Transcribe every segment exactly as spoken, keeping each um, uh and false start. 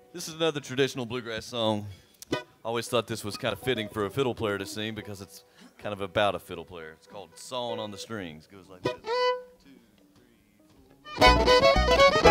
This is another traditional bluegrass song. I always thought this was kind of fitting for a fiddle player to sing because it's kind of about a fiddle player. It's called Sawing on the Strings. It goes like this. Two, three,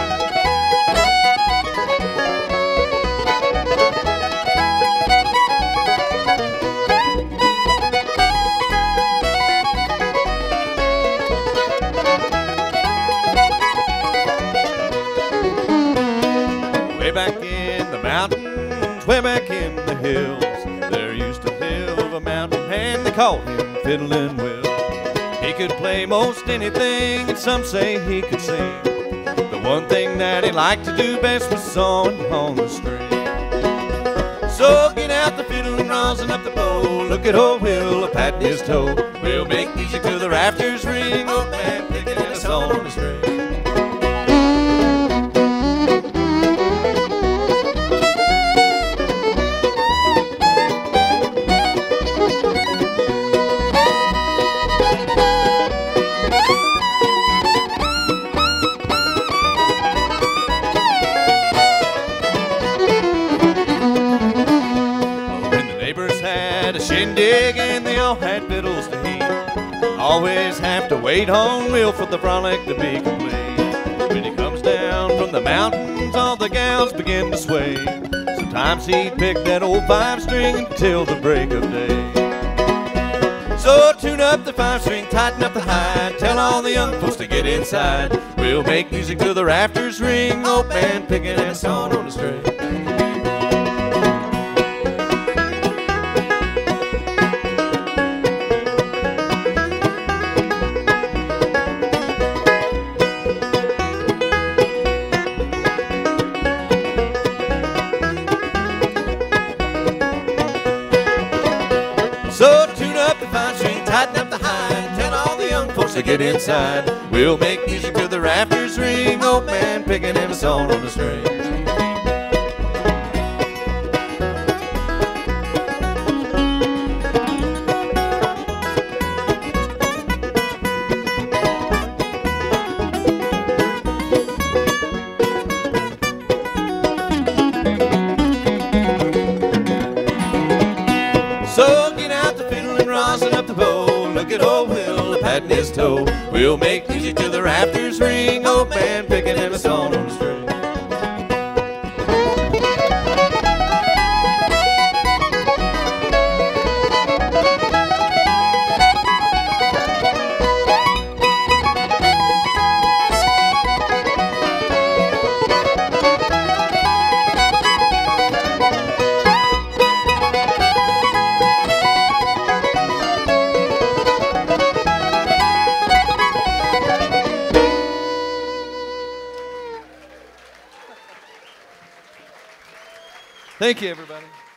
way back in the mountains, way back in the hills, there used to live a mountain man, they called him Fiddlin' Will. He could play most anything, and some say he could sing. The one thing that he liked to do best was sawing on the string. So get out the fiddle and rosin up the bow, look at old Will a-patting his toe. We'll make music till the rafters ring, old man picking a song on the string. Shindig and they all had fiddles to heat. Always have to wait on Will for the frolic to be complete. When he comes down from the mountains, all the gals begin to sway. Sometimes he'd pick that old five string until the break of day. So tune up the five string, tighten up the hide, tell all the young folks to get inside. We'll make music till the rafters ring, old man picking that song on the string. So tune up the five string, tighten up the hide, tell all the young folks to get inside. We'll make music till the rafters ring, old man picking him a song on the string. So get out the fiddle and rosin up the bow, look at old Will a-patting his toe. We'll make music till the rafters ring, old man picking him a song on the string. Thank you, everybody.